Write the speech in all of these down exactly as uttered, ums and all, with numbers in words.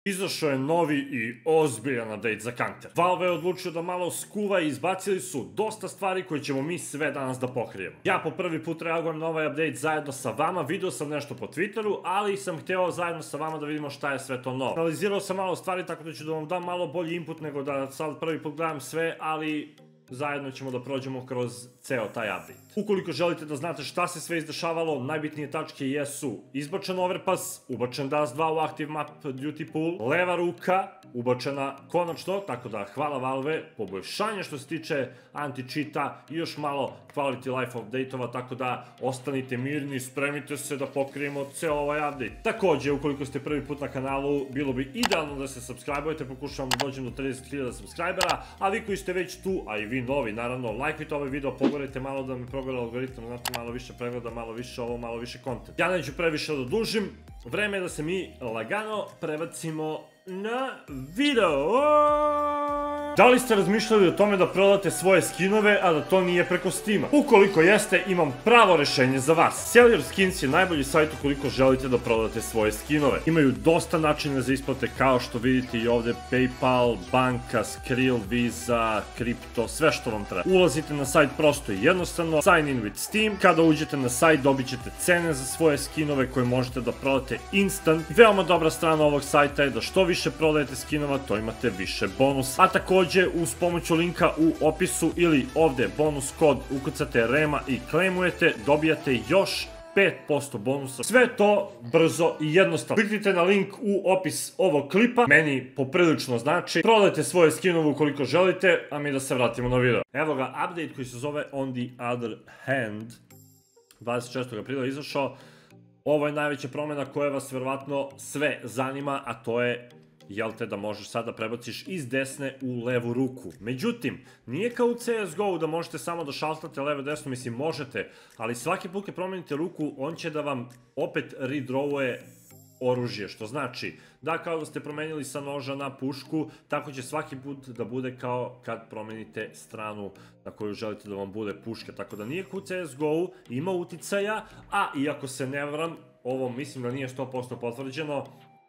Izašao je novi i ozbiljan update za Counter. Valve je odlučio da malo skuva i izbacili su dosta stvari koje ćemo mi sve danas da pokrijemo. Ja po prvi put reagujem na ovaj update zajedno sa vama, video sam nešto po Twitteru, ali sam hteo zajedno sa vama da vidimo šta je sve to novo. Analizirao sam malo stvari, tako da ću da vam dam malo bolji input nego da sad prvi put gledam sve, ali zajedno ćemo da prođemo kroz ceo taj update. Ukoliko želite da znate šta se sve izdešavalo, najbitnije tačke jesu izbačen Overpass, ubačen Dust dva u Active Map Duty Pool, leva ruka ubačena konačno, tako da hvala Valve, poboljšanje što se tiče anti-cheata i još malo quality life update-ova, tako da ostanite mirni, spremite se da pokrijemo ceo ovaj update. Takođe, ukoliko ste prvi put na kanalu, bilo bi idealno da se subscribe-ujete, pokušavam da dođem do trideset hiljada subscribera, a vi koji ste već tu, a i vi novi, naravno, lajkujte ovaj video, pogledajte malo da mi progleda algoritam, znate, malo više pregleda, malo više ovo, malo više content. Ja neću previše da dužim, vreme je da se mi lagano prebacimo na video. Da li ste razmišljali o tome da prodate svoje skinove, a da to nije preko Steama? Ukoliko jeste, imam pravo rešenje za vas. Seller Skins je najbolji sajt ukoliko želite da prodate svoje skinove. Imaju dosta načina za isplate, kao što vidite i ovde PayPal, banka, Skrill, Visa, Crypto, sve što vam treba. Ulazite na sajt prosto i jednostavno, sign in with Steam. Kada uđete na sajt, dobit ćete cene za svoje skinove koje možete da prodate instant. Veoma dobra strana ovog sajta je da što više prodajete skinova, to imate više bonus. A takođe, uz pomoću linka u opisu ili ovde bonus kod ukucate Rema i klemujete, dobijate još pet posto bonusa. Sve to brzo i jednostavno. Kliknite na link u opis ovog klipa, meni poprilično znači. Prodajte svoje skinove ukoliko želite, a mi da se vratimo na video. Evo ga, update koji se zove On the Other Hand, dvadeset šestog aprila izašao. Ovo je najveća promjena koja vas verovatno sve zanima, a to je, jel te, da možeš sad da prebaciš iz desne u levu ruku. Međutim, nije kao u C S G O da možete samo da šaltate levo desno, mislim možete, ali svaki put kad promenite ruku, on će da vam opet redrawuje oružje, što znači da kao da ste promenili sa noža na pušku, tako će svaki put da bude kao kad promenite stranu na koju želite da vam bude puška, tako da nije kao u C S G O, ima uticaja, a iako se ne varam, ovo mislim da nije sto posto potvrđeno,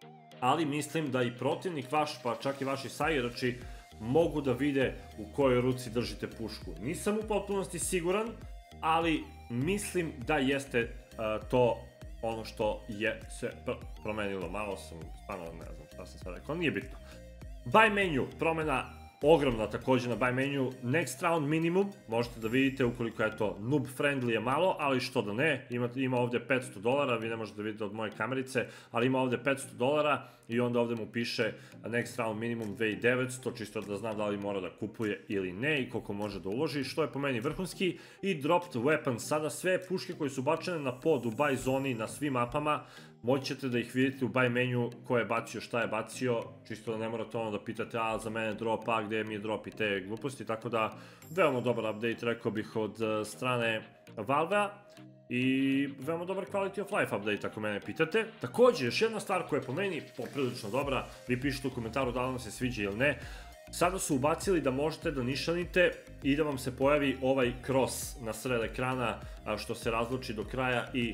ali mislim da i protivnik vaš, pa čak i vaši saigrači, mogu da vide u kojoj ruci držite pušku. Nisam u potpunosti siguran, ali mislim da jeste to ono što je se promenilo. Malo sam, stvarno ne znam šta sam sad rekao, nije bitno. Buy menu, promena ogromna takođe na buy menu, next round minimum, možete da vidite ukoliko je to noob friendly je malo, ali što da ne, ima ovde petsto dolara, vi ne možete da vidite od moje kamerice, ali ima ovde petsto dolara i onda ovde mu piše next round minimum dve hiljade devetsto, čisto da znam da li mora da kupuje ili ne i koliko može da uloži, što je po meni vrhunski. I dropped weapon, sada sve puške koje su bačene na pod u buy zoni na svim mapama, moći ćete da ih vidite u buy menu ko je bacio, šta je bacio, čisto da ne morate ono da pitate, a za mene drop, a gde mi je drop i te gluposti, tako da veoma dobar update, rekao bih, od strane Valve-a i veoma dobar quality of life update ako mene pitate. Takođe, još jedna stvar koja je po meni poprilično dobra, vi pišete u komentaru da li vam se sviđa ili ne, sada su ubacili da možete da nišanite i da vam se pojavi ovaj cross na sred ekrana što se razluči do kraja i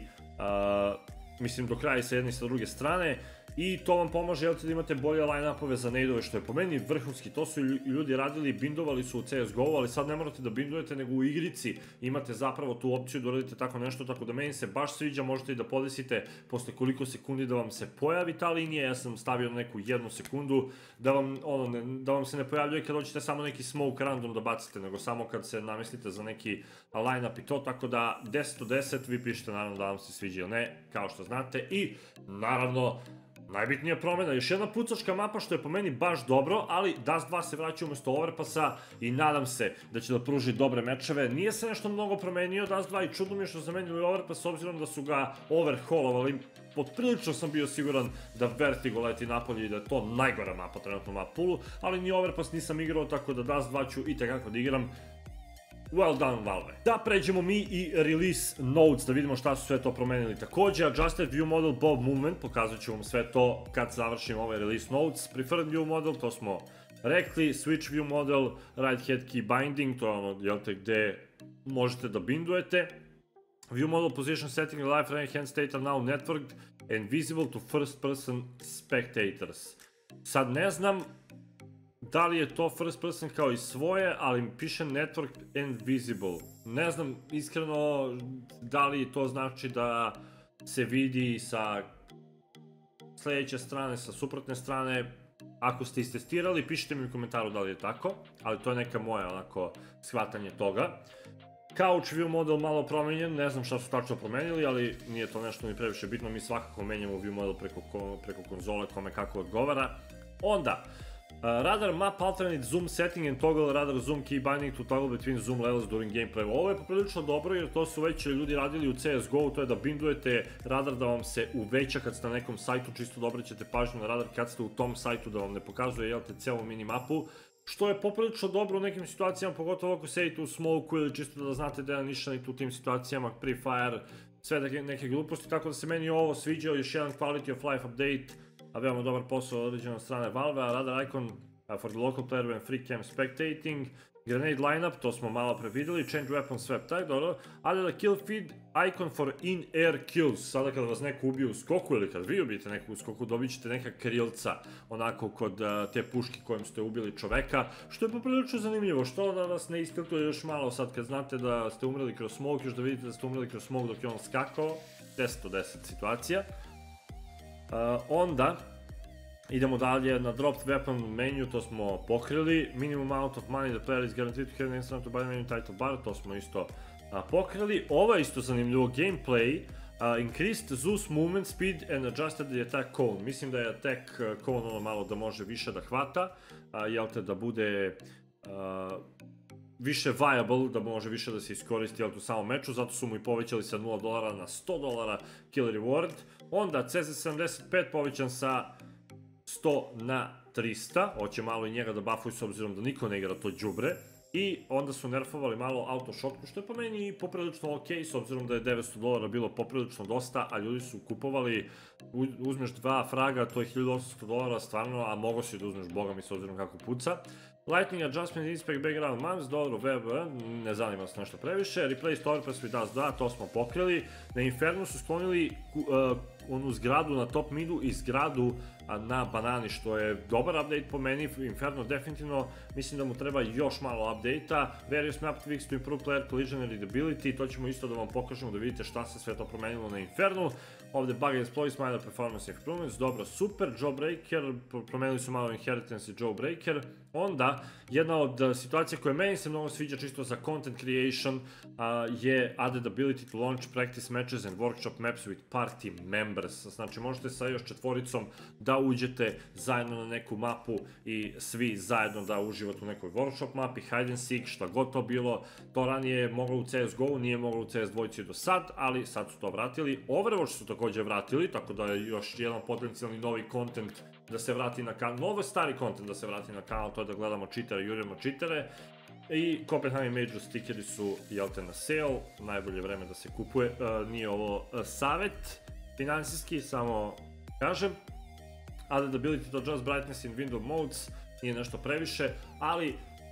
mislim do kraja i sa jedne i sa druge strane i to vam pomaže da imate bolje line-upove za nadeove, što je po meni vrhunski. To su ljudi radili, bindovali su u C S G O, ali sad ne morate da bindujete, nego u igrici imate zapravo tu opciju da uradite tako nešto, tako da meni se baš sviđa, možete i da podesite posle koliko sekundi da vam se pojavi ta linija. Ja sam stavio neku jednu sekundu da vam, ono, da vam se ne pojavljuje kad hoćete samo neki smoke random da bacite, nego samo kad se namislite za neki line-up i to, tako da deset od deset, vi pišete naravno da vam se sviđa ili ne, kao što znate. I naravno, najbitnija promjena, još jedna pucačka mapa što je po meni baš dobro, ali Dust dva se vraća umesto Overpassa i nadam se da će da pruži dobre mečeve. Nije se nešto mnogo promenio Dust dva i čudno mi je što zamenili Overpass s obzirom da su ga overhaulovali. Poprilično sam bio siguran da Vertigo leti napolje i da je to najgora mapa trenutno na poolu, ali ni Overpass nisam igrao, tako da Dust dva ću i tekako da igram. Well done, Valve. Da pređemo mi i release notes, da vidimo šta su sve to promenili. Takođe, adjusted view model bob movement, pokazat ću vam sve to kad završim ovaj release notes. Preferred view model, to smo rekli. Switch view model, right head key binding, to je ono, jel te, gde možete da bindujete. View model position setting, live right hand state are now networked and visible to first person spectators. Sad ne znam da li je to first person kao i svoje, ali mi piše network and visible. Ne znam iskreno da li to znači da se vidi sa sljedeće strane, sa suprotne strane. Ako ste istestirali, pišite mi u komentaru da li je tako, ali to je neka moja onako shvatanje toga. Couch view model malo promenjen, ne znam šta su tačno promenili, ali nije to nešto ni previše bitno, mi svakako menjamo view model preko, preko konzole, kome kako odgovara. Onda, uh, radar map alternate zoom setting and toggle radar zoom key binding to toggle between zoom levels during gameplay. Ovo je poprilično dobro jer to su već ljudi radili u C S G O, to je da bindujete radar da vam se uveća kad ste na nekom sajtu, čisto da obraćate pažnju na radar kad ste u tom sajtu, da vam ne pokazuje, jel te, celu minimapu. Što je poprilično dobro u nekim situacijama, pogotovo ako sedite u smoku ili čisto da znate da je nišanit u tim situacijama, pre-fire, sve neke gluposti, tako da se meni ovo sviđao, još jedan quality of life update, a veoma dobar posao određen od strane Valve, a radar icon for the local player when free cam spectating, grenade lineup, to smo malo pre videli, change weapon swap tag, dobro, ali da kill feed icon for in-air kills, sada kada vas neko ubije u skoku ili kad vi ubijete neko u skoku, dobit ćete neka krilca, onako kod uh, te puške kojom ste ubili čoveka, što je poprilično zanimljivo, što da vas ne istiltuje još malo sad kad znate da ste umreli kroz smoke, još da vidite da ste umreli kroz smoke dok je on skakao, deset od deset situacija. Uh, onda, idemo dalje na dropped weapon menu, to smo pokrili, minimum amount of money the player is guaranteed to have an instant to buy menu title bar, to smo isto a, pokrili. Ovo je isto zanimljivo, gameplay, uh, increased Zeus movement speed and adjusted the attack cone. Mislim da je attack cone ono malo da može više da hvata, uh, jel te da bude uh, više viable, da može više da se iskoristi jel, u samom meču, zato su mu i povećali sa nula dolara na sto dolara kill reward. Onda C Z sedamdeset pet povećan sa sto na trista, hoće malo i njega da buffuju s obzirom da niko ne igra to đubre. I onda su nerfovali malo autoshotku, što je po meni poprilično ok, s obzirom da je devetsto dolara bilo poprilično dosta, a ljudi su kupovali, uzmeš dva fraga, to je hiljadu osamsto dolara stvarno, a mogo si da uzmeš boga mi s obzirom kako puca. Lightning adjustment inspect background mounts, dobro, web, ne zanima se nešto previše. Replace overpass with us, da, to smo pokrili. Na Infernu su sklonili uh, onu zgradu na top midu i zgradu na banani, što je dobar update po meni. Inferno definitivno mislim da mu treba još malo update-a. Various map tweaks to improve player collision and readability, to ćemo isto da vam pokažemo da vidite šta se sve to promenilo na Infernu. Ovde bug exploits, minor performance improvements, dobro, super, Jawbreaker, promenili su malo inheritance i Jawbreaker. Onda, jedna od situacija koja meni se mnogo sviđa čisto za content creation je added ability to launch practice matches and workshop maps with party members. Znači možete sa još četvoricom da uđete zajedno na neku mapu i svi zajedno da uživate u nekoj workshop mapi, hide and seek, šta god to bilo. To ranije je moglo u C S G O, nije moglo u C S dva do sad, ali sad su to vratili. Overwatch su također vratili, tako da je još jedan potencijalni novi content da se vrati na kanal, novo stari content da se vrati na kanal, to je da gledamo cheatere, jurimo cheatere. I Copenhagen Major stickeri su, jel te, na sale, najbolje vreme da se kupuje, uh, nije ovo uh, savjet finansijski, samo kažem. Added ability to adjust brightness in window modes, nije nešto previše, ali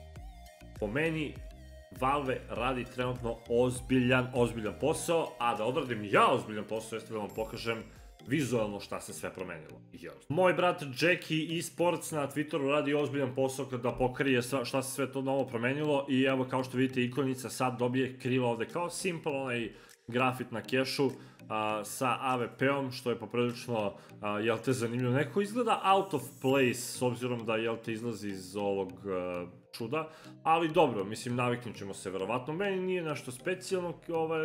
po meni Valve radi trenutno ozbiljan, ozbiljan posao, a da odradim ja ozbiljan posao jeste da vam pokažem vizualno šta se sve promenilo. Moj brat Jackie eSports na Twitteru radi ozbiljan posao kada pokrije šta se sve to novo promenilo i evo kao što vidite ikonica sad dobije krilo ovde kao simple onaj grafit na kešu sa A V P-om, što je poprilično, jel te, zanimljivo. Neko izgleda out of place s obzirom da, jel te, izlazi iz ovog čuda, ali dobro, mislim, naviknut ćemo se verovatno. Meni nije nešto specijalno,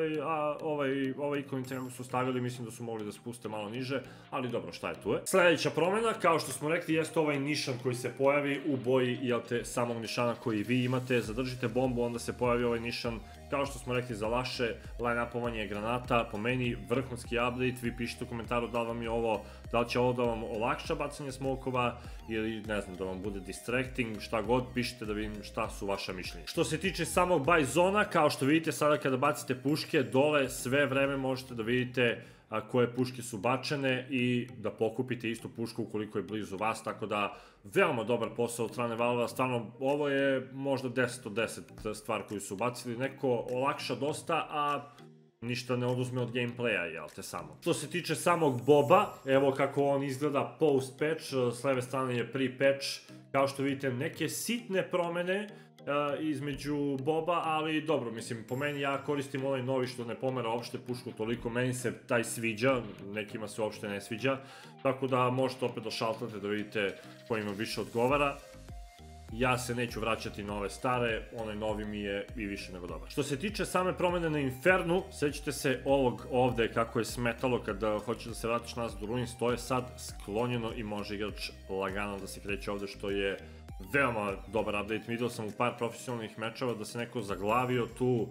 ovaj ikonica kako su stavili, mislim da su mogli da spuste malo niže, ali dobro, šta je tu je. Sljedeća promjena, kao što smo rekli, jeste ovaj nišan koji se pojavi u boji, jel te, samog nišana koji vi imate. Zadržite bombu, onda se pojavi ovaj nišan. Kao što smo rekli za laše, line-upovanje granata, po meni vrhunski update, vi pišite u komentaru da li vam je ovo, da li će ovo da vam olakša bacanje smokova ili ne znam, da vam bude distracting, šta god, pišite da vidim šta su vaša mišljenja. Što se tiče samog buy zona, kao što vidite sada kada bacite puške, dole sve vreme možete da vidite koje puške su bačene i da pokupite istu pušku ukoliko je blizu vas, tako da veoma dobar posao od strane Valve-a, stvarno ovo je možda deset od deset stvar koju su bacili, neko olakša dosta, a ništa ne oduzme od gameplaya, jel te samo. Što se tiče samog Boba, evo kako on izgleda post-patch, s leve strane je pre-patch, kao što vidite neke sitne promene uh, između Boba, ali dobro, mislim, po meni ja koristim ovaj novi što ne pomera uopšte pušku toliko, meni se taj sviđa, nekima se uopšte ne sviđa, tako da možete opet da šaltate da vidite kojima više odgovara. Ja se neću vraćati na ove stare, onaj novi mi je i više nego dobar. Što se tiče same promene na Infernu, sećate se ovog ovde kako je smetalo kada hoćeš da se vratiš nazad u Ruins, to je sad sklonjeno i može igrač lagano da se kreće ovde, što je veoma dobar update. Vidio sam u par profesionalnih mečeva da se neko zaglavio tu,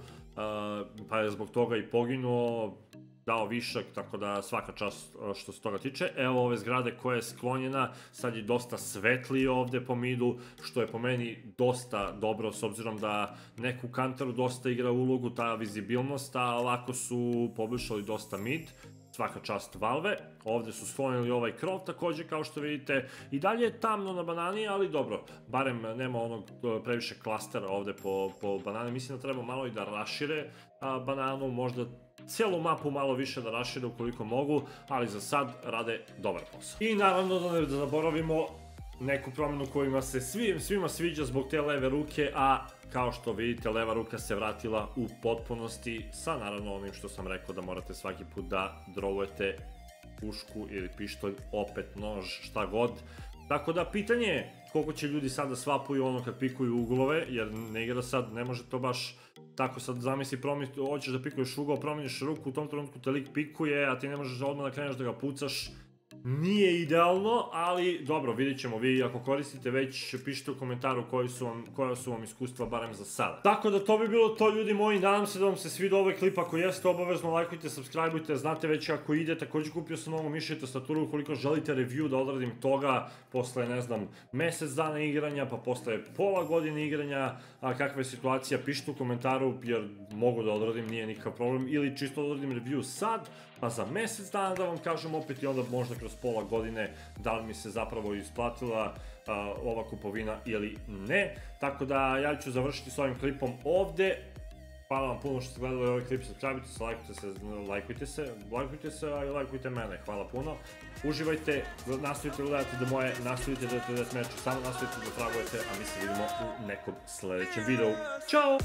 pa je zbog toga i poginuo, dao višak, tako da svaka čast što se toga tiče. Evo ove zgrade koja je sklonjena, sad je dosta svetlije ovde po midu, što je po meni dosta dobro, s obzirom da neku kantaru dosta igra ulogu, ta vizibilnost, a ovako su poboljšali dosta mid. Svaka čast Valve. Ovde su sklonili ovaj krov takođe, kao što vidite. I dalje je tamno na banani, ali dobro, barem nema onog previše klastera ovde po, po banani. Mislim da treba malo i da rašire a, bananu, možda cijelu mapu malo više da rašire ukoliko mogu, ali za sad rade dobar posao. I naravno da ne zaboravimo neku promenu kojima se svim, svima sviđa zbog te leve ruke, a kao što vidite leva ruka se vratila u potpunosti sa naravno onim što sam rekao da morate svaki put da drovujete pušku ili pištolj, opet nož, šta god. Tako da pitanje je koliko će ljudi sad da svapuju ono kad pikuju uglove, jer ne igra sad, ne može to baš tako sad zamisli, hoćeš da pikuješ ugao, promeniš ruku, u tom trenutku te lik pikuje, a ti ne možeš odmah da kreneš da ga pucaš. Nije idealno, ali dobro, vidjet ćemo. Vi ako koristite već, pišite u komentaru koji su vam, koja su vam iskustva, barem za sada. Tako da to bi bilo to, ljudi moji, nadam se da vam se svidio ovaj klip. Ako jeste, obavezno lajkujte, subscribeujte, znate već kako ide. Također kupio sam novu mišu i tastaturu, ukoliko želite review da odradim toga posle, ne znam, mesec dana igranja, pa posle pola godine igranja, a kakva je situacija, pišite u komentaru, jer mogu da odradim, nije nikakav problem, ili čisto da odradim review sad, pa za mesec dana da vam kažem opet i onda možda kroz pola godine da li mi se zapravo isplatila uh, ova kupovina ili ne. Tako da ja ću završiti s ovim klipom ovde. Hvala vam puno što ste gledali ovaj klip, subscribeujte se, lajkujte se, lajkujte se, lajkujte se, a i lajkujte mene, hvala puno. Uživajte, nastavite gledati do moje, nastavite da gledate meče, samo nastavite da tragujete, a mi se vidimo u nekom sledećem videu. Ćao!